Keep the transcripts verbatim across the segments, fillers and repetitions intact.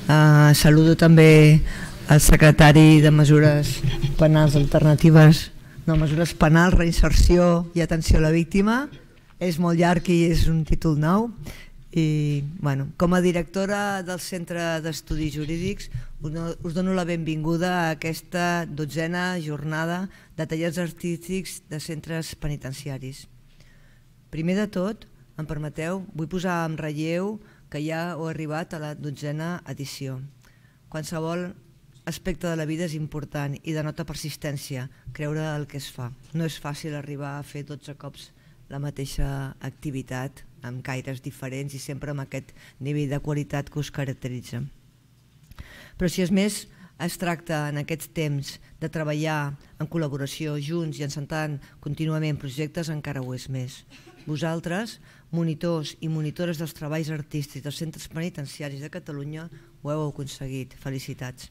Saludo també el secretari de Mesures Penals Alternatives, no, Mesures Penals, Reinserció i Atenció a la Víctima. És molt llarg i és un títol nou. I, bueno, com a directora del Centre d'Estudis Jurídics us dono la benvinguda a aquesta dotzena jornada de tallers artístics de centres penitenciaris. Primer de tot, em permeteu, vull posar en relleu que ja heu arribat a la dotzena edició. Qualsevol aspecte de la vida és important i denota persistència, creure el que es fa. No és fàcil arribar a fer dotze cops la mateixa activitat, amb caires diferents i sempre amb aquest nivell de qualitat que us caracteritza. Però si és més es tracta en aquests temps de treballar en col·laboració junts i encetant contínuament projectes, encara ho és més. Vosaltres, monitors i monitores dels treballs artístics dels centres penitenciaris de Catalunya, ho heu aconseguit. Felicitats.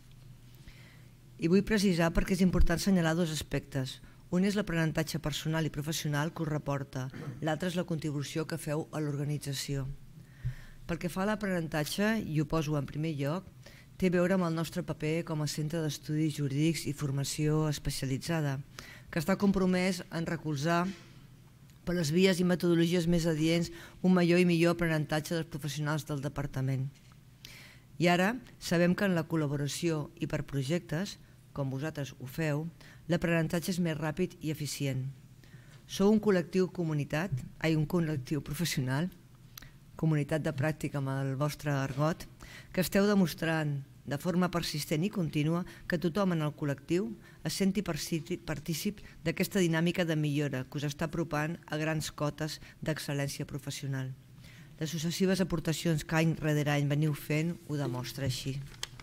I vull precisar perquè és important assenyalar dos aspectes. Un és l'aprenentatge personal i professional que us reporta, l'altre és la contribució que feu a l'organització. Pel que fa a l'aprenentatge, i ho poso en primer lloc, té a veure amb el nostre paper com a centre d'estudis jurídics i formació especialitzada, que està compromès en recolzar per les vies i metodologies més adients un major i millor aprenentatge dels professionals del departament. I ara sabem que en la col·laboració i per projectes, com vosaltres ho feu, l'aprenentatge és més ràpid i eficient. Sou un col·lectiu comunitat, ai, un col·lectiu professional, comunitat de pràctica amb el vostre argot, que esteu demostrant de forma persistent i contínua que tothom en el col·lectiu es senti partícip d'aquesta dinàmica de millora que us està apropant a grans cotes d'excel·lència professional. Les successives aportacions que any rere any veniu fent ho demostra així.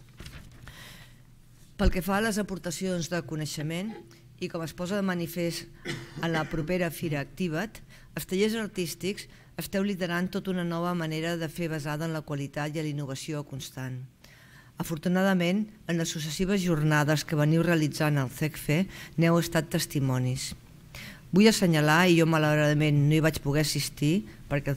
Pel que fa a les aportacions de coneixement, i com es posa de manifest en la propera Fira Activa't, els tallers artístics esteu liderant tota una nova manera de fer basada en la qualitat i la innovació constant. Afortunadament, en les successives jornades que veniu realitzant al C E C F E n'heu estat testimonis. Vull assenyalar, i jo malauradament no hi vaig poder assistir, perquè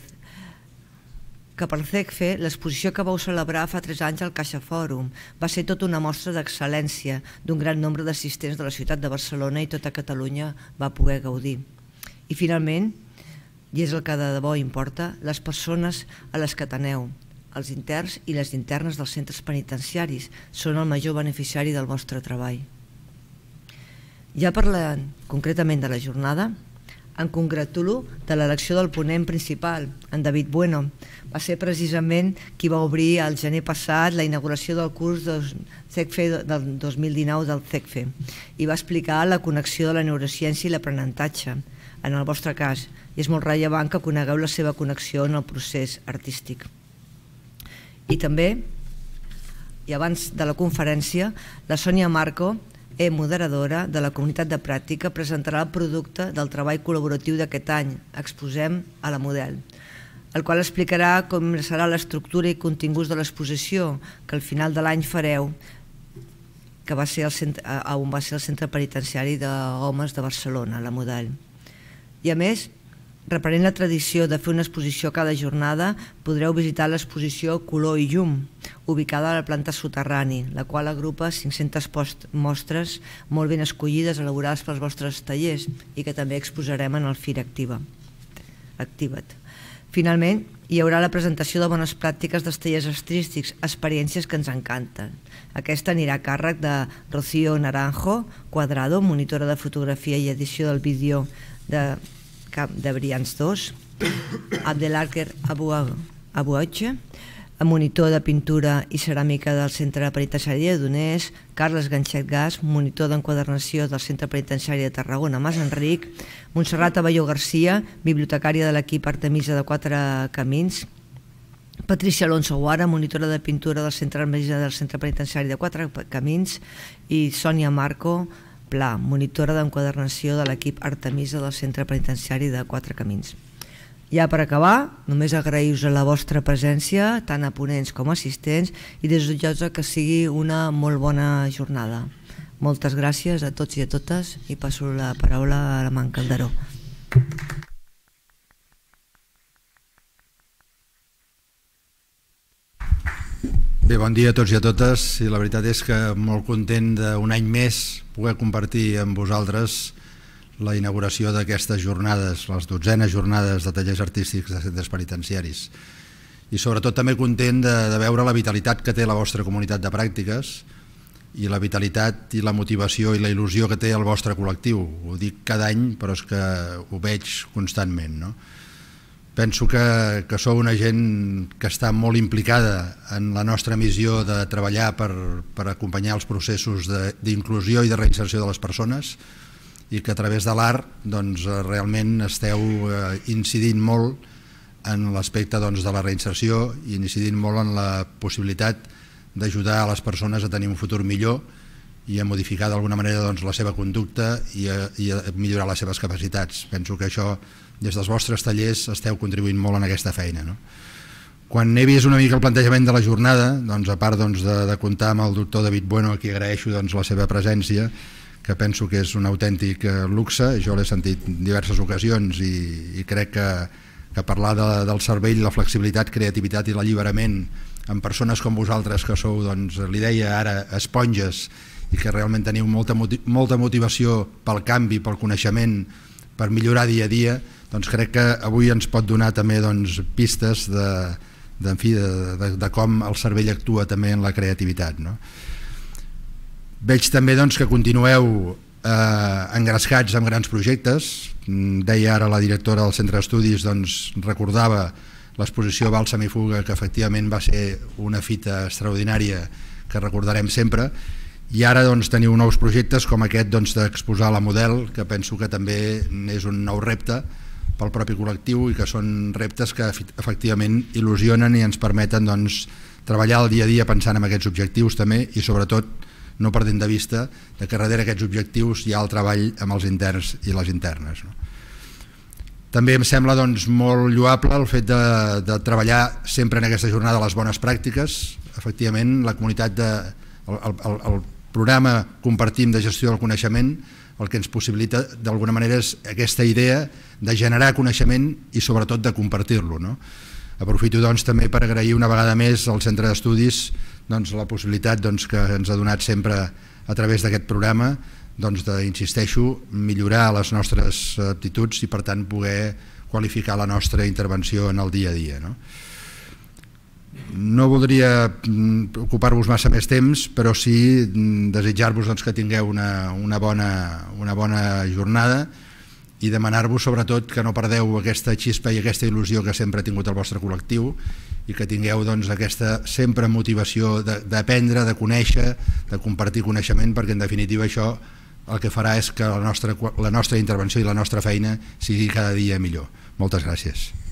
que per C E C F E l'exposició que vau celebrar fa tres anys al Caixa Fòrum va ser tota una mostra d'excel·lència d'un gran nombre d'assistents de la ciutat de Barcelona i tota Catalunya va poder gaudir. I finalment, i és el que de debò importa, les persones a les que ateneu, els interns i les internes dels centres penitenciaris són el major beneficiari del vostre treball. Ja parlant concretament de la jornada, em congratulo de l'elecció del ponent principal, en David Bueno. Va ser precisament qui va obrir el gener passat la inauguració del curs del C E C F E del dos mil dinou del C E C F E i va explicar la connexió de la neurociència i l'aprenentatge, en el vostre cas, i és molt rellevant que conegueu la seva connexió en el procés artístic. I també, i abans de la conferència, la Sònia Marco, moderadora de la comunitat de pràctica, presentarà el producte del treball col·laboratiu d'aquest any, Exposem a la Model, el qual explicarà com serà l'estructura i continguts de l'exposició que al final de l'any fareu, on va ser el centre penitenciari d'homes de Barcelona, la Model. I a més, reprenent la tradició de fer una exposició cada jornada, podreu visitar l'exposició Color i Llum, ubicada a la planta soterrani, la qual agrupa cinc-centes mostres molt ben escollides, elaborades pels vostres tallers i que també exposarem en el Fira Activa't. Finalment, hi haurà la presentació de bones pràctiques dels tallers artístics, experiències que ens encanten. Aquesta anirà a càrrec de Rocío Naranjo Cuadrado, monitora de fotografia i edició del vídeo de de Brians dos, Abdelkader Abouache, monitor de pintura i ceràmica del Centre Penitenciari de Donés, Carles Ganxet Gas, monitor d'enquadernació del Centre Penitenciari de Tarragona, Mas Enric, Montserrat Abelló Garcia, bibliotecària de l'equip Artemisa de Quatre Camins, Patricia Alonso Guara, monitora de pintura del Centre del Centre Penitenciari de Quatre Camins, i Sònia Marco Pla, monitora d'enquadernació de l'equip Artemisa del Centre Penitenciari de Quatre Camins. Ja per acabar, només agrair-vos la vostra presència, tant a ponents com a assistents, i desitjar-vos que sigui una molt bona jornada. Moltes gràcies a tots i a totes i passo la paraula a la Manca Calderó. Bé, bon dia a tots i a totes. I la veritat és que molt content d'un any més poder compartir amb vosaltres la inauguració d'aquestes jornades, les dotzenes jornades de tallers artístics de centres penitenciaris. I sobretot també content de, de veure la vitalitat que té la vostra comunitat de pràctiques i la vitalitat i la motivació i la il·lusió que té el vostre col·lectiu. Ho dic cada any, però és que ho veig constantment, no? Penso que, que sou una gent que està molt implicada en la nostra missió de treballar per, per acompanyar els processos d'inclusió i de reinserció de les persones i que a través de l'art doncs, realment esteu eh, incidint molt en l'aspecte doncs, de la reinserció i incidint molt en la possibilitat d'ajudar a les persones a tenir un futur millor i a modificar d'alguna manera doncs, la seva conducta i a, i a millorar les seves capacitats. Penso que això, des dels vostres tallers, esteu contribuint molt en aquesta feina, no? Quan he vist una mica el plantejament de la jornada, doncs, a part doncs, de, de comptar amb el doctor David Bueno, a qui agraeixo doncs, la seva presència, que penso que és un autèntic luxe, jo l'he sentit en diverses ocasions i, i crec que, que parlar de, del cervell, la flexibilitat, creativitat i l'alliberament amb persones com vosaltres que sou, doncs, li deia ara, esponges i que realment teniu molta, molta motivació pel canvi, pel coneixement, per millorar dia a dia, doncs crec que avui ens pot donar també doncs, pistes de, de, en fi, de, de, de com el cervell actua també en la creativitat, no? Veig també doncs, que continueu eh, engrescats amb grans projectes. Deia ara la directora del Centre d'Estudis, doncs, recordava l'exposició Bàlsam i Fuga, que efectivament va ser una fita extraordinària que recordarem sempre. I ara doncs, teniu nous projectes com aquest doncs, d'exposar la Model, que penso que també és un nou repte pel propi col·lectiu i que són reptes que efectivament il·lusionen i ens permeten doncs, treballar el dia a dia pensant en aquests objectius també i sobretot no perdent de vista que darrere aquests objectius hi ha el treball amb els interns i les internes, no? També em sembla doncs, molt lloable el fet de, de treballar sempre en aquesta jornada les bones pràctiques. Efectivament, la comunitat de, el, el, el programa Compartim de gestió del coneixement el que ens possibilita d'alguna manera és aquesta idea de generar coneixement i sobretot de compartir-lo, no? Aprofito doncs, també per agrair una vegada més al Centre d'Estudis doncs, la possibilitat doncs, que ens ha donat sempre a través d'aquest programa doncs, de, insisteixo, millorar les nostres aptituds i per tant poder qualificar la nostra intervenció en el dia a dia, no? No voldria ocupar-vos massa més temps, però sí desitjar-vos doncs, que tingueu una, una, bona, una bona jornada i demanar-vos sobretot que no perdeu aquesta xispa i aquesta il·lusió que sempre ha tingut el vostre col·lectiu i que tingueu doncs, aquesta sempre motivació d'aprendre, de, de conèixer, de compartir coneixement, perquè en definitiva això el que farà és que la nostra, la nostra intervenció i la nostra feina sigui cada dia millor. Moltes gràcies.